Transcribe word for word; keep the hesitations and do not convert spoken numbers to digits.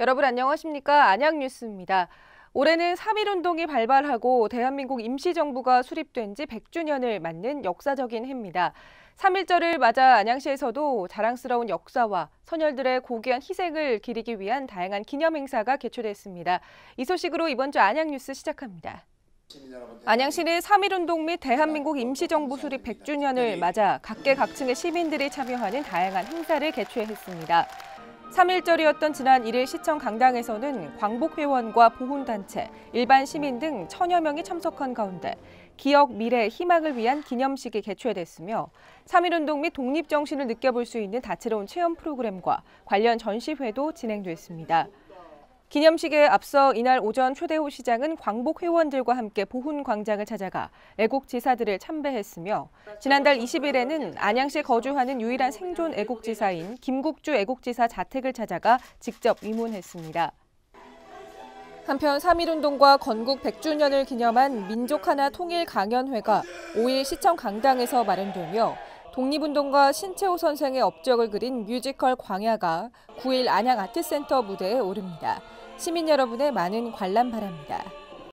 여러분 안녕하십니까? 안양뉴스입니다. 올해는 삼일운동이 발발하고 대한민국 임시정부가 수립된 지 백 주년을 맞는 역사적인 해입니다. 삼일절을 맞아 안양시에서도 자랑스러운 역사와 선열들의 고귀한 희생을 기리기 위한 다양한 기념 행사가 개최됐습니다. 이 소식으로 이번 주 안양뉴스 시작합니다. 안양시는 삼일운동 및 대한민국 임시정부 수립 백 주년을 맞아 각계각층의 시민들이 참여하는 다양한 행사를 개최했습니다. 삼일절이었던 지난 일 일 시청 강당에서는 광복회원과 보훈단체, 일반 시민 등 천여 명이 참석한 가운데 기억, 미래, 희망을 위한 기념식이 개최됐으며 삼일운동 및 독립정신을 느껴볼 수 있는 다채로운 체험 프로그램과 관련 전시회도 진행됐습니다. 기념식에 앞서 이날 오전 최대호 시장은 광복회원들과 함께 보훈광장을 찾아가 애국지사들을 참배했으며 지난달 이십일에는 안양시에 거주하는 유일한 생존 애국지사인 김국주 애국지사 자택을 찾아가 직접 위문했습니다. 한편 삼일운동과 건국 백 주년을 기념한 민족하나 통일강연회가 오 일 시청 강당에서 마련되며 독립운동가 신채호 선생의 업적을 그린 뮤지컬 광야가 구 일 안양아트센터 무대에 오릅니다. 시민 여러분의 많은 관람 바랍니다.